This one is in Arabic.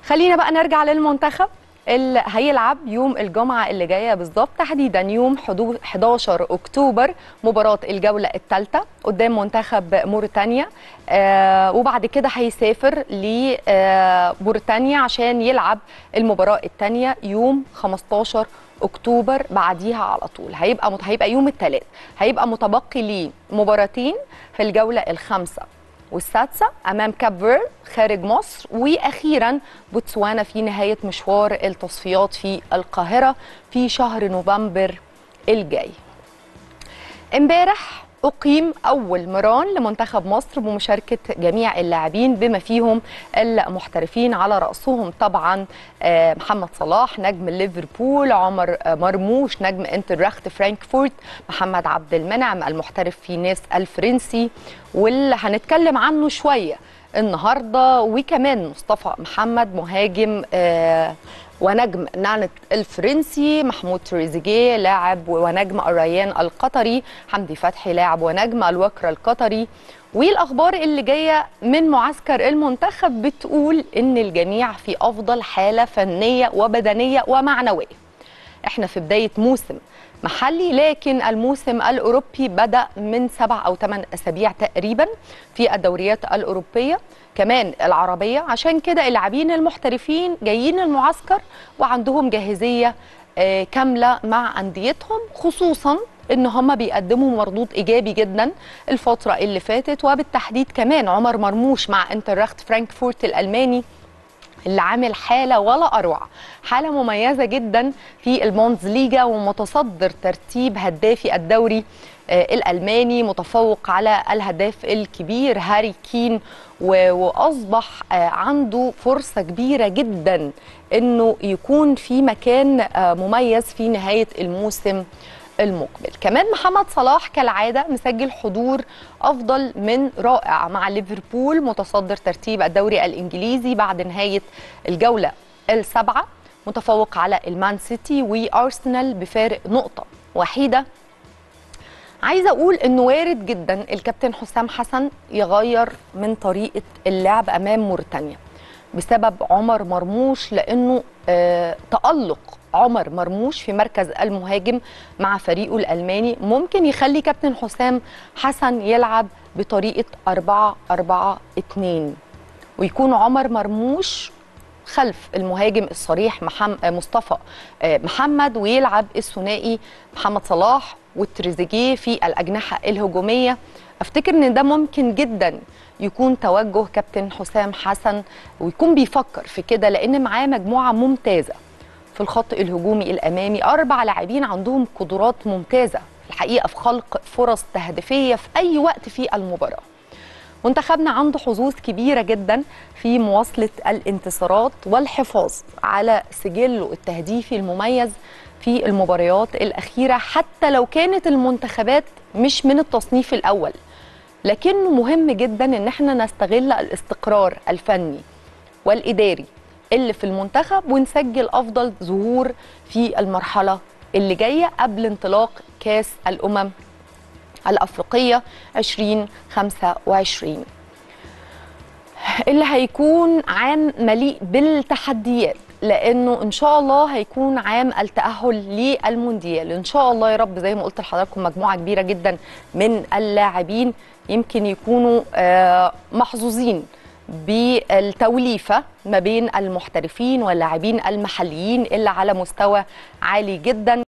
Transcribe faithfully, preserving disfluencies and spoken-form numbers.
خلينا بقى نرجع للمنتخب اللي هيلعب يوم الجمعة اللي جاية بالظبط، تحديدا يوم حداشر أكتوبر مباراة الجولة الثالثة قدام منتخب موريتانيا. آه وبعد كده هيسافر لموريتانيا عشان يلعب المباراة الثانية يوم خمستاشر أكتوبر بعديها على طول. هيبقى هيبقى يوم الثلاث، هيبقى متبقي ليه مباراتين في الجولة الخامسة والسادسة أمام كاب فيرد خارج مصر، وأخيرا بوتسوانا في نهاية مشوار التصفيات في القاهرة في شهر نوفمبر الجاي. امبارح أقيم أول مران لمنتخب مصر بمشاركة جميع اللاعبين بما فيهم المحترفين، على رأسهم طبعا محمد صلاح نجم ليفربول، عمر مرموش نجم انتراخت فرانكفورت، محمد عبد المنعم المحترف في نيس الفرنسي واللي هنتكلم عنه شوية النهاردة، وكمان مصطفى محمد مهاجم آه ونجم نانت الفرنسي، محمود تريزيجيه لاعب ونجم الريان القطري، حمدي فتحي لاعب ونجم الوكر القطري. والاخبار اللي جايه من معسكر المنتخب بتقول ان الجميع في افضل حاله فنيه وبدنيه ومعنويه. احنا في بدايه موسم محلي، لكن الموسم الأوروبي بدأ من سبع أو ثمان أسابيع تقريبا في الدوريات الأوروبية كمان العربية، عشان كده اللاعبين المحترفين جايين المعسكر وعندهم جاهزية كاملة مع أنديتهم، خصوصا إن هم بيقدموا مردود إيجابي جدا الفترة اللي فاتت، وبالتحديد كمان عمر مرموش مع انتراخت فرانكفورت الألماني اللي عامل حالة ولا أروع، حالة مميزة جدا في البوندسليجا ومتصدر ترتيب هدافي الدوري الألماني، متفوق على الهداف الكبير هاري كين، وأصبح عنده فرصة كبيرة جدا أنه يكون في مكان مميز في نهاية الموسم المقبل. كمان محمد صلاح كالعادة مسجل حضور أفضل من رائع مع ليفربول، متصدر ترتيب الدوري الإنجليزي بعد نهاية الجولة السابعة، متفوق على المان سيتي وأرسنال بفارق نقطة وحيدة. عايزة أقول أنه وارد جدا الكابتن حسام حسن يغير من طريقة اللعب أمام موريتانيا بسبب عمر مرموش، لأنه آه تألق عمر مرموش في مركز المهاجم مع فريقه الألماني ممكن يخلي كابتن حسام حسن يلعب بطريقة أربعة أربعة اتنين، ويكون عمر مرموش خلف المهاجم الصريح محمد مصطفى محمد، ويلعب الثنائي محمد صلاح والتريزيجيه في الأجنحة الهجومية. أفتكر إن ده ممكن جدا يكون توجه كابتن حسام حسن ويكون بيفكر في كده، لأن معاه مجموعة ممتازة في الخط الهجومي الأمامي، أربع لاعبين عندهم قدرات ممتازة الحقيقة في خلق فرص تهديفية في أي وقت في المباراة. منتخبنا عنده حظوظ كبيرة جدا في مواصلة الانتصارات والحفاظ على سجله التهديفي المميز في المباريات الأخيرة، حتى لو كانت المنتخبات مش من التصنيف الأول، لكنه مهم جدا إن احنا نستغل الاستقرار الفني والإداري اللي في المنتخب ونسجل أفضل ظهور في المرحلة اللي جاية قبل انطلاق كاس الأمم الأفريقية ألفين وخمسة وعشرين اللي هيكون عام مليء بالتحديات، لأنه إن شاء الله هيكون عام التأهل للمونديال إن شاء الله يا رب. زي ما قلت لحضراتكم مجموعة كبيرة جدا من اللاعبين يمكن يكونوا محظوظين بالتوليفة ما بين المحترفين واللاعبين المحليين اللي على مستوى عالي جدا.